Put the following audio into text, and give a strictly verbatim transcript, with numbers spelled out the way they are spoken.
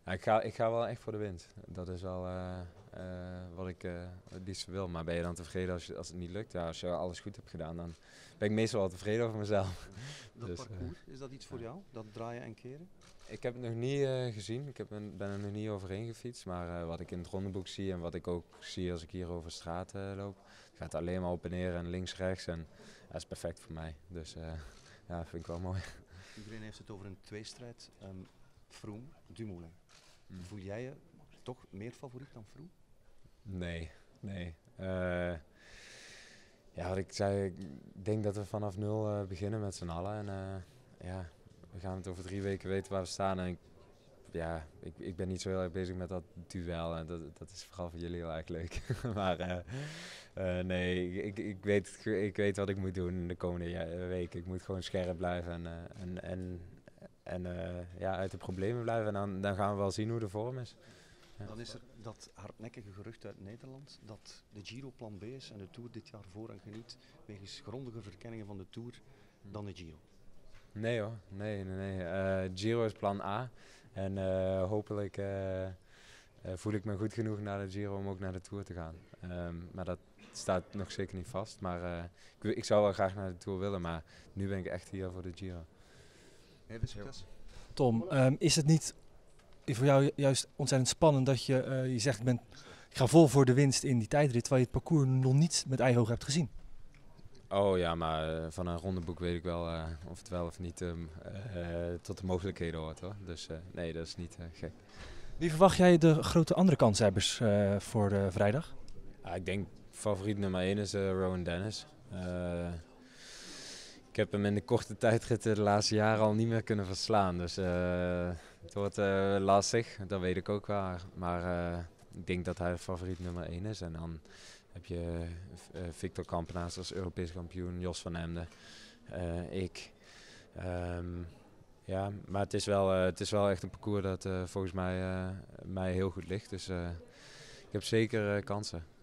Ja, ik, ga, ik ga wel echt voor de winst. Dat is wel uh, uh, wat ik uh, het liefst wil. Maar ben je dan tevreden als, je, als het niet lukt? Ja, als je alles goed hebt gedaan, dan ben ik meestal wel tevreden over mezelf. Dat dus, parcours, uh, is dat iets voor jou? Dat draaien en keren? Ik heb het nog niet uh, gezien. Ik heb een, ben er nog niet overheen gefietst. Maar uh, wat ik in het rondeboek zie en wat ik ook zie als ik hier over straat uh, loop, gaat alleen maar op en neer en links, rechts. En dat is perfect voor mij. Dus uh, ja, dat vind ik wel mooi. Iedereen heeft het over een tweestrijd. Um, Froome, Dumoulin. Hmm. Voel jij je toch meer favoriet dan Froome? Nee, nee. Uh, ja, wat ik zei, ik denk dat we vanaf nul uh, beginnen met z'n allen. En uh, ja, we gaan het over drie weken weten waar we staan. En ik, ja, ik, ik ben niet zo heel erg bezig met dat duel. En dat, dat is vooral voor jullie heel erg leuk. maar uh, uh, nee, ik, ik, weet, ik weet wat ik moet doen de komende ja, weken. Ik moet gewoon scherp blijven en, uh, en, en, en uh, ja, uit de problemen blijven. En dan, dan gaan we wel zien hoe de vorm is. Ja. Dan is er dat hardnekkige gerucht uit Nederland dat de Giro plan B is en de Tour dit jaar voorrang geniet wegens grondige verkenningen van de Tour dan de Giro. Nee hoor, nee, nee, nee. Uh, Giro is plan A en uh, hopelijk uh, uh, voel ik me goed genoeg naar de Giro om ook naar de Tour te gaan. Um, maar dat staat nog zeker niet vast. Maar uh, ik, ik zou wel graag naar de Tour willen, maar nu ben ik echt hier voor de Giro. Heel succes. Tom, um, is het niet voor jou juist ontzettend spannend dat je, uh, je zegt ik, ben, ik ga vol voor de winst in die tijdrit, terwijl je het parcours nog niet met eigen ogen hebt gezien? Oh ja, maar uh, van een rondeboek weet ik wel uh, of het wel of niet um, uh, tot de mogelijkheden hoort hoor. Dus uh, nee, dat is niet uh, gek. Wie verwacht jij de grote andere kanshebbers uh, voor uh, vrijdag? Ja, ik denk favoriet nummer één is uh, Rowan Dennis. Uh, ik heb hem in de korte tijdritten de laatste jaren al niet meer kunnen verslaan. Dus uh, het wordt uh, lastig, dat weet ik ook wel. Maar uh, ik denk dat hij de favoriet nummer één is. En dan heb je uh, Victor Kampenaars als Europees kampioen, Jos van Emden, uh, ik. Um, ja, maar het is, wel, uh, het is wel echt een parcours dat uh, volgens mij, uh, mij heel goed ligt. Dus uh, ik heb zeker uh, kansen.